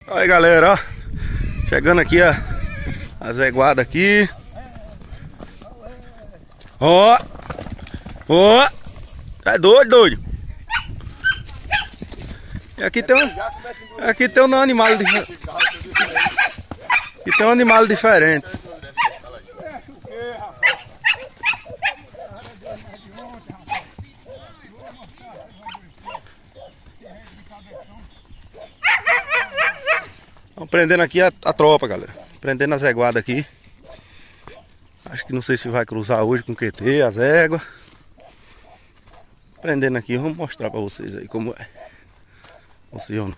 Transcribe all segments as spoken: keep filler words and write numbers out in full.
Aí galera, ó, chegando aqui a, a zeguada aqui. Ó, ó, é doido, doido. E aqui tem um, aqui tem um animal diferente. Aqui tem um animal diferente. Estão prendendo aqui a, a tropa, galera. Prendendo a zeguada aqui. Acho que não sei se vai cruzar hoje com o Q T, as éguas. Prendendo aqui, vamos mostrar pra vocês aí como é. Funciona.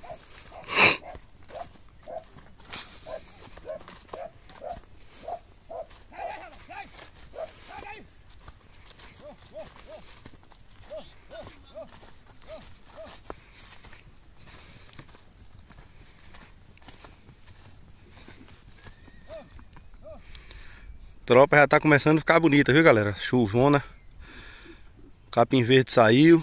A tropa já tá começando a ficar bonita, viu galera? Chuvona. Capim verde saiu.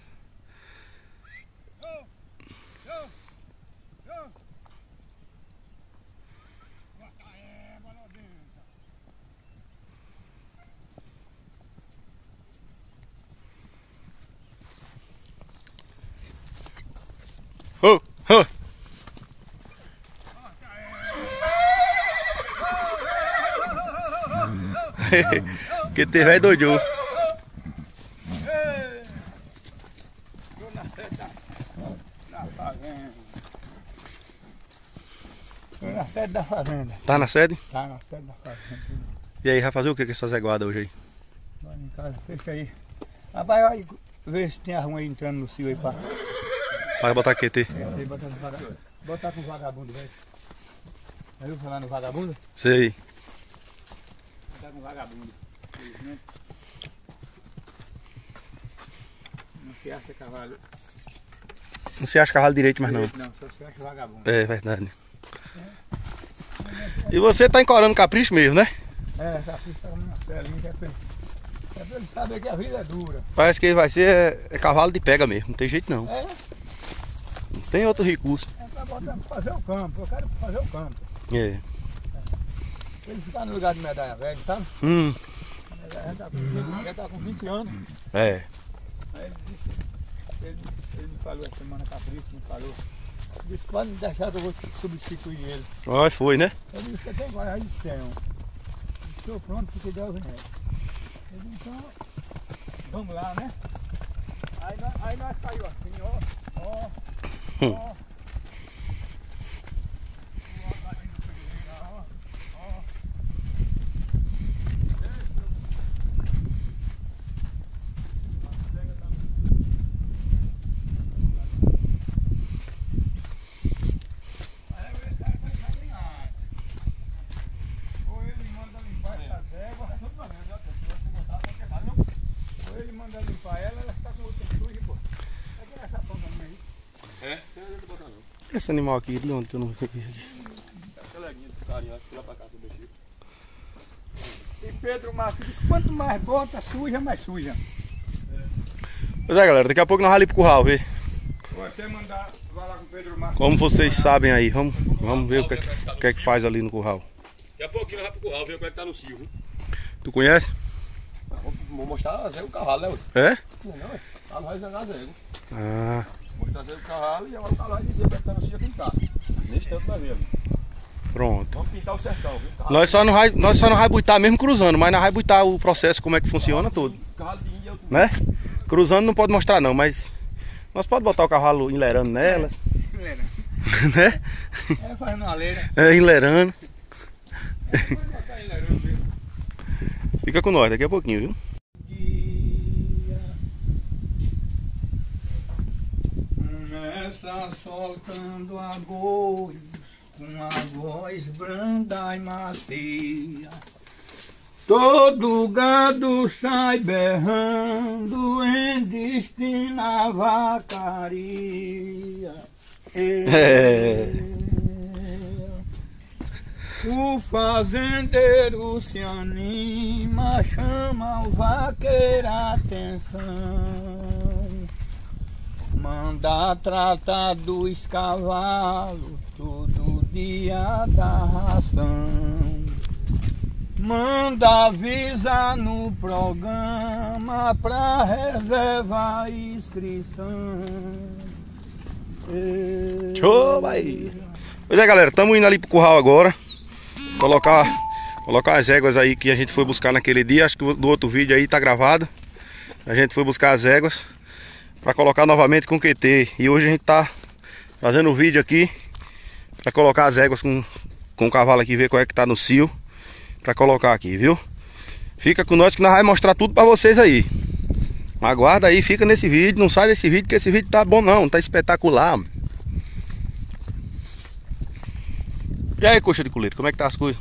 Oh, oh. Que te vai doido. Tô na sede da fazenda. Tá na sede? Tá na sede da fazenda. E aí, vai fazer o que com essa zeguada hoje aí? Vai em casa, fecha aí. Rapaz, vai ver se tem arruma aí entrando no cio aí pra... Vai botar Q T. É, botar, no vaga... botar com vagabundo, velho. Já viu falar no vagabundo? Sei. Botar com vagabundo. Felizmente. Não se acha cavalo. Não se acha cavalo direito mais não. Não, só se acha vagabundo. É verdade. E você tá encorando capricho mesmo, né? É, capricho tá na telinha, que é pra ele, é pra ele saber que a vida é dura. Parece que vai ser é, é cavalo de pega mesmo, não tem jeito não. É? Não tem outro recurso. É pra botar pra fazer o campo, eu quero fazer o campo. É. Ele ficar no lugar de medalha velha, sabe? Hum. Já tá com vinte, já tá com vinte anos. É. Aí ele disse, ele, ele me falou essa semana, Capricho me falou. Disse, pode me deixar que eu vou substituir ele. Olha, foi, né? Eu disse, você tem coragem de ter um. Estou pronto porque Deus vem. Eu disse, então, vamos lá, né? Aí nós, aí nós saiu assim, ó, ó, ó. Esse animal aqui, de onde que eu não vi aqui? Aquela linha do carinha lá que foi lá pra casa do Chico. E Pedro Márcio disse, quanto mais bota suja, mais suja. Pois é galera, daqui a pouco nós vamos ali pro curral ver. Vou até mandar, vai lá com o Pedro Márcio. Como vocês sabem aí, vamos, vamos ver o que, é que, o que é que faz ali no curral. Daqui a pouquinho nós vamos pro curral ver como é que tá no cio, viu? Tu conhece? Vou, vou mostrar a Zé o cavalo, né? É? Não, não, é. Tá no Zé da Zé. Ah. Mostrar Zé o cavalo e agora o cavalo vai dizer como é que tá no cio aqui tá. Nesse tanto nós vemos. Pronto. Vamos pintar o sertão, viu? Cavalo Nós só não vai, nós só não vai buitar mesmo cruzando, mas nós vai buitar o processo, como é que funciona todo. Cavalo de índia é o tudo. Né? Cruzando não pode mostrar não, mas nós podemos botar o cavalo enlerando nelas. Leira. Né? É, fazendo uma leira. É, enlerando. Pode botar aí, leirão, viu? Fica com nós daqui a pouquinho, viu? Começa soltando arroz com a voz branda e macia. Todo gado sai berrando em destino à vacaria. É. O fazendeiro se anima, chama o vaqueiro a atenção. Manda tratar dos cavalos, tudo dia da ração. Manda avisar no programa pra reservar inscrição. Show, vai! Pois é, galera, estamos indo ali pro curral agora. Colocar, colocar as éguas aí que a gente foi buscar naquele dia. Acho que do outro vídeo aí tá gravado. A gente foi buscar as éguas para colocar novamente com Q T. E hoje a gente tá fazendo um vídeo aqui para colocar as éguas com, com o cavalo aqui, ver qual é que tá no cio. Para colocar aqui, viu? Fica com nós que nós vamos mostrar tudo para vocês aí. Aguarda aí, fica nesse vídeo. Não sai desse vídeo que esse vídeo tá bom não, tá espetacular. E aí, coxa de coleiro, como é que tá as coisas?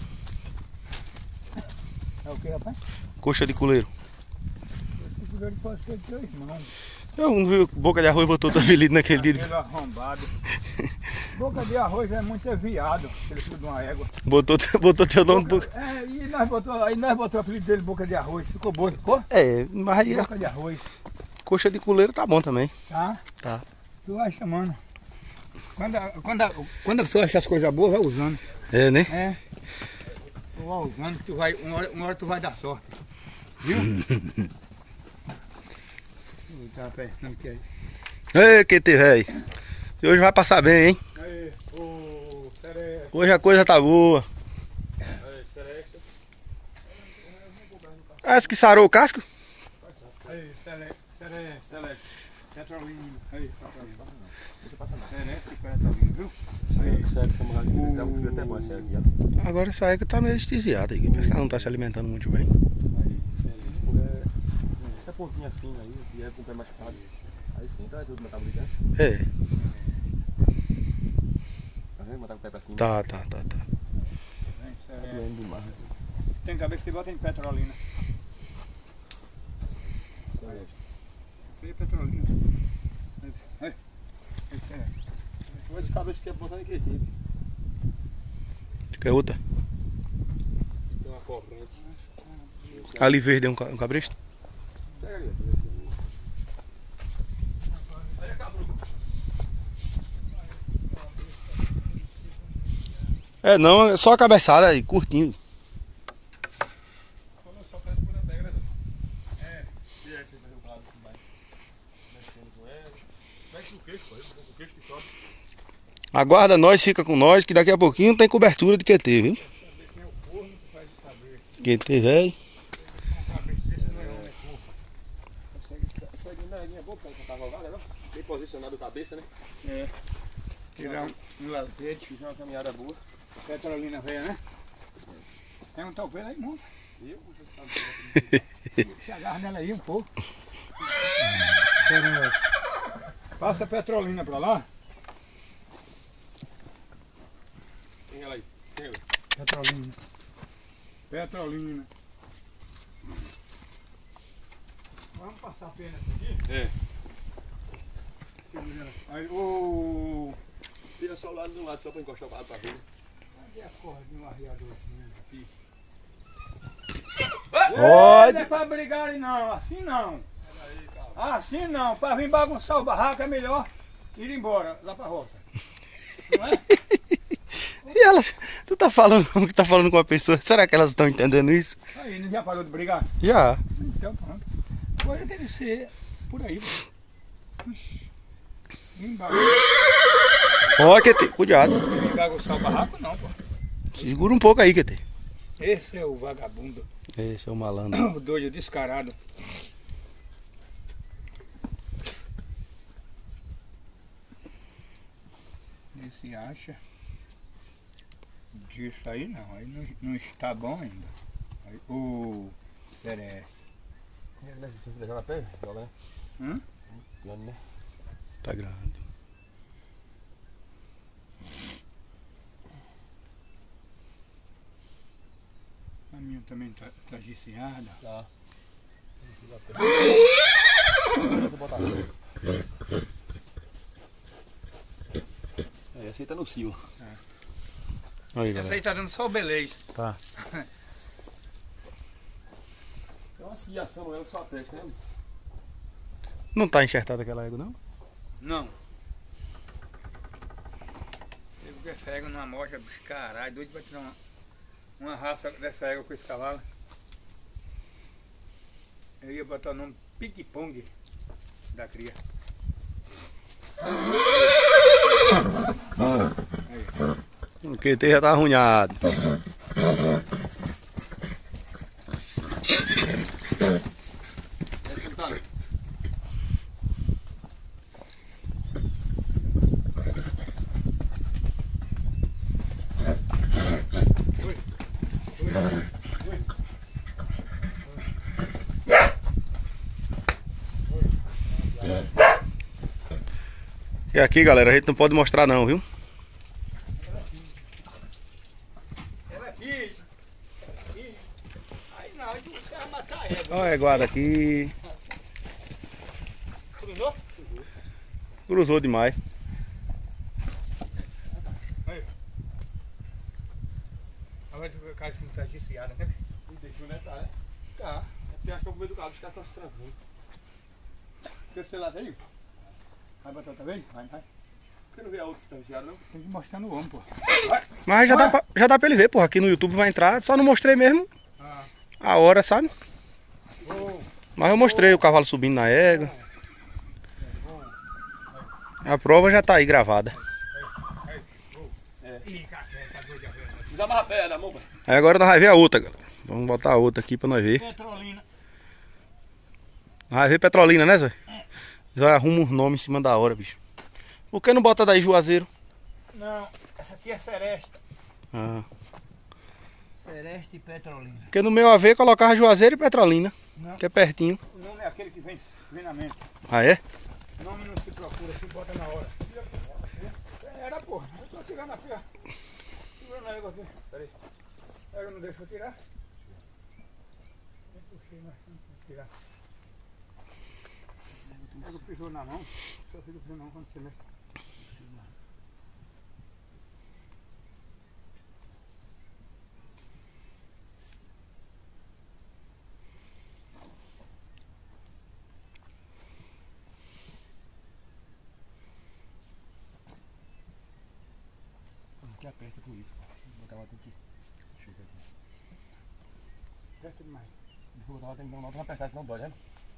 É o que, rapaz? Coxa de coleiro. Esse coleiro pode ser de teu irmão. Eu não vi o Boca de Arroz botou outro apelido naquele dia. Aquele arrombado. Boca de Arroz é muito é viado, aquele filho de uma égua. Botou, botou teu nome Boca... É, e nós botou, aí nós botou o apelido dele Boca de Arroz. Ficou bom, ficou? É, mas aí Boca de Arroz. coxa de coleiro tá bom também. Tá? Tá. Tu vai chamando. Quando, a- quando, a- quando a pessoa acha as coisas boas, vai usando. É, né? É. Tu vai usando, tu vai, uma, hora, uma hora tu vai dar sorte. Viu? Eu tava pensando que aí. Ei, Q T, velho. Hoje vai passar bem, hein? Aí, ô, Seresta. Hoje a coisa tá boa. Aí, Seresta. Essa que sarou o casco? Aí, Seresta. Seresta. Seresta. Petrolina. Aí, Petrolina. Seresta e Petrolina, viu? Aí. Segue essa mulher aqui, dá um fio até bom essa aqui, ó. Agora essa égua tá meio estesiada aqui. Parece que ela não tá se alimentando muito bem. Essa pontinha assim aí, e é com o pé machucado. Aí sim, tá tudo metabolismo, né? É, Tá vendo? Botar com o pé pra cima. tá, tá, tá, tá. Vem, Tá Seresta. doendo demais. Tem cabeça que bota em Petrolina. Aí, Petrolina. Aí, aí. Aí, Seresta. Esse cabelo que é botando em que tipo? Quer outra? Tem uma corrente. Ali verde é um, ca- um cabresto? Pega ali, É, não, é só a cabeçada aí, curtinho. Aguarda nós, fica com nós, que daqui a pouquinho tem cobertura de Q T, viu? Q T, velho. Essa aí é boa pra ele cavalgar, né? Bem posicionado a cabeça, né? É. Tirar um, um lavete. Fiz uma caminhada boa. Petrolina velha, né? Tem um talvez aí, não? Eu? Se agarra nela aí um pouco. Passa a Petrolina pra lá. Tem ela aí. Tem ela. Petrolina. Petrolina. Vamos passar a pena aqui? É. Aí, ô. Tira só o lado de um lado, só pra encostar o lado pra ver. Cadê a corda de um arriadorzinho aqui? Pode. Não é pra brigarem não, assim não. Assim não, pra vir bagunçar o barraco é melhor ir embora lá pra roça. Não é? E elas, tu tá falando como que tá falando com uma pessoa? Será que elas estão entendendo isso? Aí, não já parou de brigar? Já. Então pronto. Agora deve ser por aí. Ixi. Vim bagunçar Ó, Q T, cuidado. bagunçar o barraco não, pô. Segura um pouco aí, Q T. Esse é o vagabundo. Esse é o malandro. O doido descarado. Esse acha disso aí não, aí não, não está bom ainda. Aí, o Seré. Deixa na pé, joga, né? Hum? Grande, né? Tá grande. A minha também tá, tá giciada. Tá. É, essa aí tá no cio. Aí, Essa galera. aí tá dando só o beleza. Tá. Tem uma ciação, ela só testa, né? Não tá enxertada aquela égua, não? Não. com essa égua numa mocha, bicho, caralho, doido pra tirar uma, uma raça dessa égua com esse cavalo. Eu ia botar o nome Pique-Pong da cria. O Q T já tá arrunhado. E aqui, galera, a gente não pode mostrar não, viu? Ela aqui. Aqui. Aí não, aí você vai matar a égua. Olha a guarda aqui. Cruzou? Cruzou demais. Aí. Agora o cara que não tá desfiado, né? Não tem que conectar, né? Tá. É porque acho que é o meio do cabo, os caras estão se travando. Seu celular tá aí? Vai botar outra vez? Vai, vai. Por que não vê a outra distanciada, não? Tem que mostrar no ombro, pô. Mas já dá, pra, já dá pra ele ver, porra. Aqui no YouTube vai entrar. Só não mostrei mesmo Ah. a hora, sabe? Oh. Mas eu mostrei o cavalo subindo na égua. A prova já tá aí gravada. Ih, café, tá doido de arreio. Desamarra a pé da mão, pai. Aí agora nós vamos ver a outra, galera. Vamos botar a outra aqui pra nós ver. Petrolina. Nós vamos ver Petrolina, né, Zé? Já arruma os nomes em cima da hora, bicho. Por que não bota daí Juazeiro? Não, essa aqui é Seresta. Ah. Seresta e Petrolina. Porque no meu A V colocava Juazeiro e Petrolina. Não. Que é pertinho. O nome é aquele que vem, vem na mente. Ah, é? O nome não se procura, se bota na hora. Era, porra. Eu tô tirando aqui, ó. Segurando a égua aqui. Peraí. A égua não deixa eu tirar? Eu puxei, mas não vou tirar. A égua pisou na mão. Só fica pisando na mão quando você mexe. Que aperta com isso. Vou botar a outra aqui. Chega aqui. Aperta demais. Vou botar a outra então, não apertar, senão dói, né?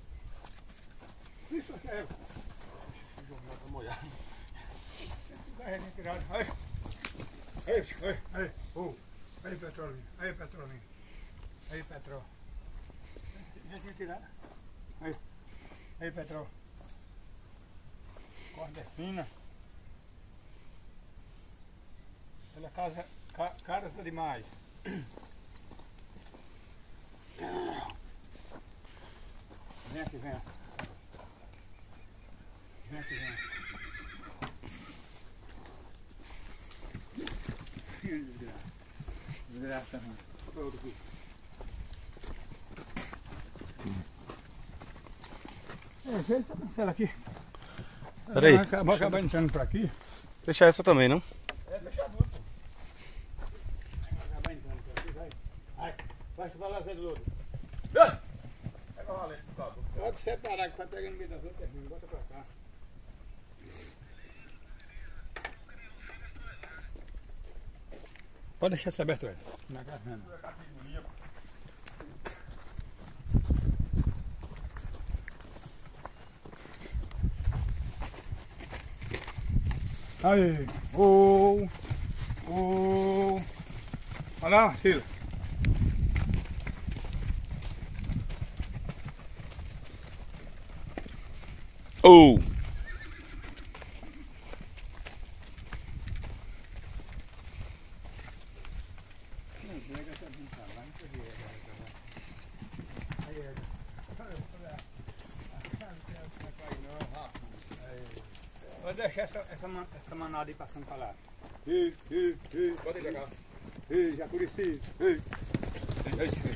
Isso aqui é égua. O jornal tá molhado. Carreguinho tirado. Aí. Aí, aí, aí. Oh. Aí, Petrolina. Aí, Petrolina. Aí, Petrol. Já tinha tirado. Aí. Aí, Petrol. Corda é fina. Ela casa, ca, carça demais. Vem aqui, vem. Vem aqui, vem. Desgraça. Desgraça, mano. Qual é o outro aqui? É, veja essa cancela aqui. Peraí. Vai acabar, vai acabar entrando por aqui. Deixa essa também, não? É, deixa a duas, pô. Vai acabar entrando por aqui, vai. Vai, vai se falar do outro. Pega o valente, tá? Pode separar, que vai pegar no meio das outras, bota pra cá. Pode deixar essa aberta, velho. Na garganta. Aí, oh, oh. Olha lá, Sila. Oh! Vou deixar essa, essa, man, essa manada aí passando pra lá. Ei, ei, ei. Pode ir pra cá. Ei, Jacurici. Ei. Ei, ei, ei.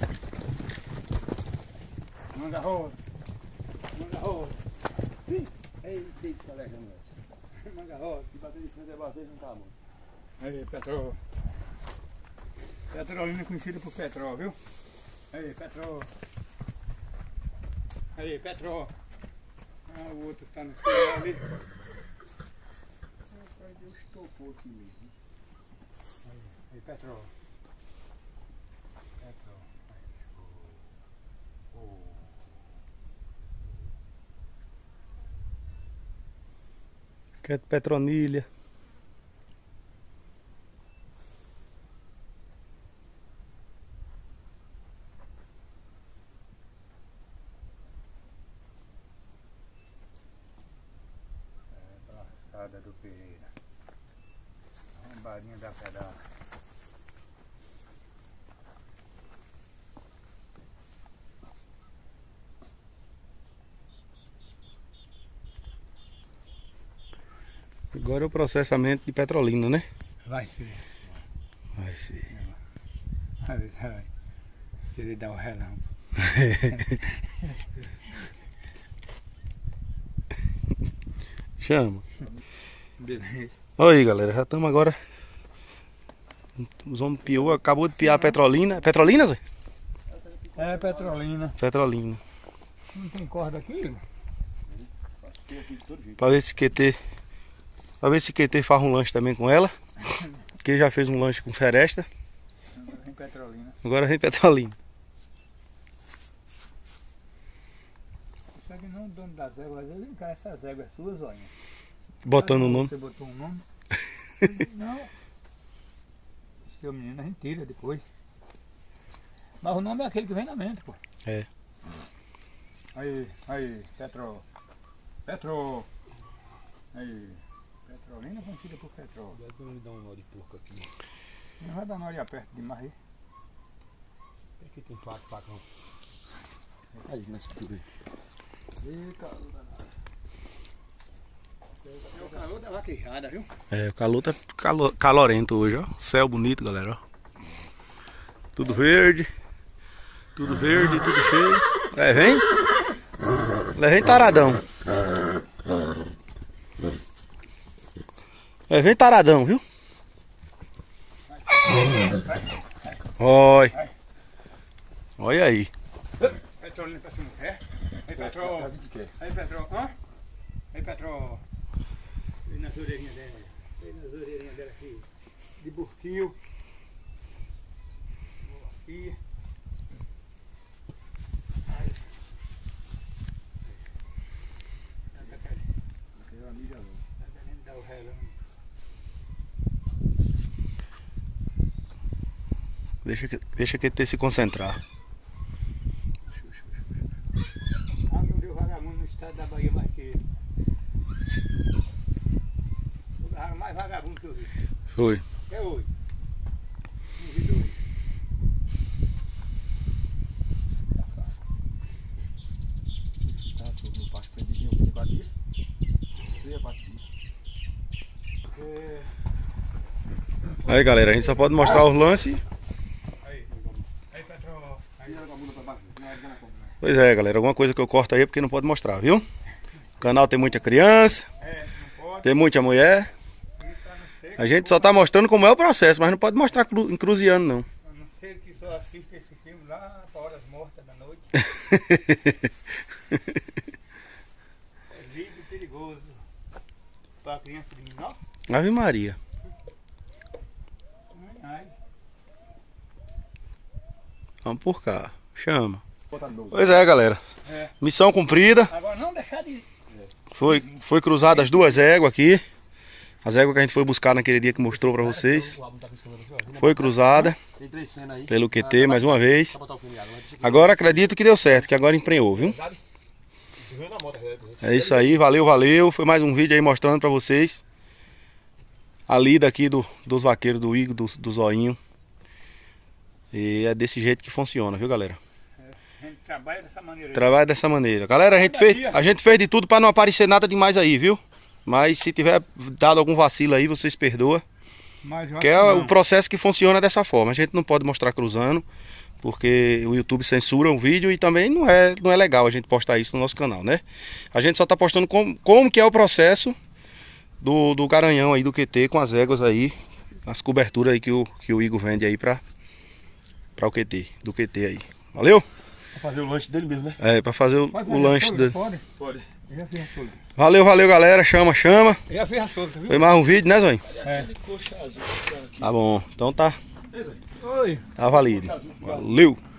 Manda roda. Manda roda. Ei, ei, colega, não. Manda roda. Se bater de frente é bater, não tá, mano. Aí, Petrol. Petrolina conhecida por Petrol, viu? Aí, Petrol. Aí, Petrol. Ah, o outro tá no final ali. Rapaz, Deus tocou aqui mesmo. Petro. Petro. Oh. Que é de Petronilha. Braçada do Pereira. Arrombadinha da pedala. Agora é o processamento de Petrolina, né? Vai ser. Vai ser. Vai, vai. Querer dar o relâmpago. Chama. Beleza. Olha aí, galera, já estamos agora. Os homens piou, acabou de piar a Petrolina. Petrolina, Zé? É Petrolina. Petrolina. Não tem corda aqui? Pra ver se Q T. Pra ver se Q T faz um lanche também com ela. Que já fez um lanche com Feresta. Agora vem Petrolina. Agora vem Petrolina. Só que não o dono das éguas, ele vem cá, essas éguas suas, olha. Botando o nome. Você botou um nome? Não. Seu menino a gente tira depois. Mas o nome é aquele que vem na mente, pô. É. Aí, aí, Petro. Petro. Aí. Petrolina conhecida por Petro. Deve me dar um nó de porco aqui. Não vai dar nó de aperto demais aí. Aqui tem faca, facão. Aí, nessa tudo aí. Ih, calor danado. É o calor da vaquejada, viu? É, o calor tá calo- calorento hoje, ó. Céu bonito, galera, ó. Tudo verde. Tudo verde, tudo cheio. É, vem. É, vem taradão. É, vem taradão, viu? Oi. Olha aí. Petrolina pra cima, é? Aí, Petro. Aí, Petro. Hã? Aí, Petro. Vem nas orelhinhas dela. Vem nas orelhinhas dela aqui. De burquinho. Aqui. Aí. Tá querendo dar o relâmpago. Deixa que, deixa que ele se concentrar. Ah, não deu vagabundo no estado da Bahia mais que ele. O lugar mais vagabundo que eu vi. Foi. É hoje. Não vi dois. Esse tá sobre o pasto prendidinho aqui de quatro dias. Veio a quatro dias. É, Aí, galera, a gente só pode mostrar os lances. aí. Aí, Petro. Aí, Vira com a bunda pra baixo. Não é de como, né? Pois é, galera, alguma coisa que eu corto aí é porque não pode mostrar, viu? O canal tem muita criança, é, não pode. tem muita mulher. Isso a não ser que, A gente só tá mostrando como é o processo, mas não pode mostrar cru, encruziando, não. a não ser que só assista esse filme lá para horas mortas da noite. É vídeo perigoso para criança de menor. Ave Maria. Ai, ai. Vamos por cá. Chama. Botar de novo. Pois é, galera. É. Missão cumprida. Agora não deixar de. Foi, foi cruzada as duas éguas aqui. As éguas que a gente foi buscar naquele dia que mostrou pra vocês. Foi cruzada Tem três cenas aí. pelo Q T mais uma vez. Só botar o filme de água. Agora acredito que deu certo, que agora emprenhou, viu? É isso aí, valeu, valeu. Foi mais um vídeo aí mostrando pra vocês a lida aqui do, dos vaqueiros, do Igor, do, do Zoinho. E é desse jeito que funciona, viu, galera? A gente trabalha dessa maneira. Trabalha dessa maneira. Galera, a gente fez, a gente fez de tudo pra não aparecer nada demais aí, viu? Mas se tiver dado algum vacilo aí, vocês perdoam. Mas eu Que acho é que o não. processo que funciona dessa forma. A gente não pode mostrar cruzando, porque o YouTube censura o vídeo e também não é, não é legal a gente postar isso no nosso canal, né? A gente só tá postando como, como que é o processo do, do garanhão aí do Q T com as éguas aí, as coberturas aí que o, que o Igor vende aí pra, pra o Q T, do Q T aí. Valeu? Pra fazer o lanche dele mesmo, né? É, pra fazer o, Pode o fazer lanche solda? dele. Pode? Pode. Eu já fiz a solda. Valeu, valeu, galera. Chama, chama. Eu já fiz a solda, viu? Foi mais um vídeo, né, Zóio? É. Aquele coxa azul que tá aqui. Tá bom. Então tá. Oi. Tá valido. Valeu.